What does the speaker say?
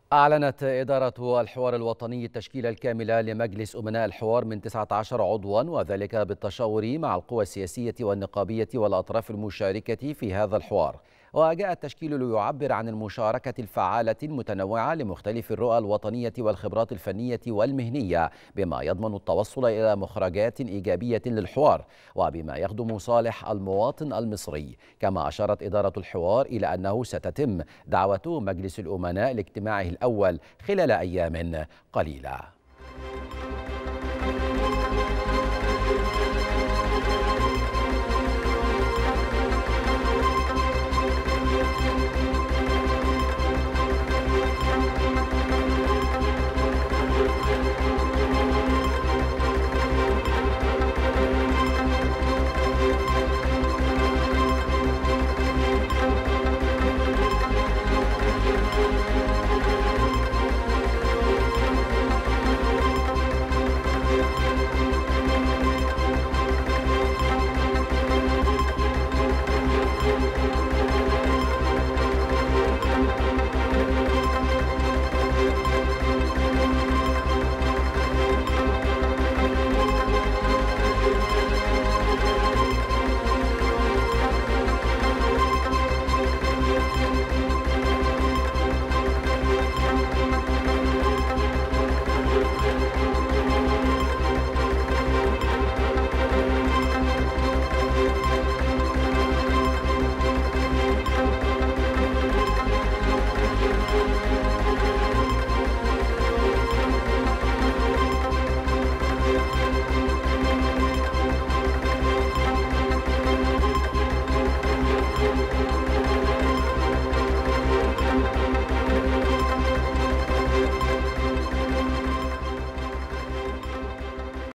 أعلنت إدارة الحوار الوطني التشكيلة الكاملة لمجلس أمناء الحوار من 19 عضوا، وذلك بالتشاور مع القوى السياسية والنقابية والأطراف المشاركة في هذا الحوار. وجاء التشكيل ليعبر عن المشاركة الفعالة المتنوعة لمختلف الرؤى الوطنية والخبرات الفنية والمهنية، بما يضمن التوصل إلى مخرجات إيجابية للحوار وبما يخدم صالح المواطن المصري. كما أشارت إدارة الحوار إلى أنه ستتم دعوة مجلس الأمناء لاجتماعه الأول خلال أيام قليلة.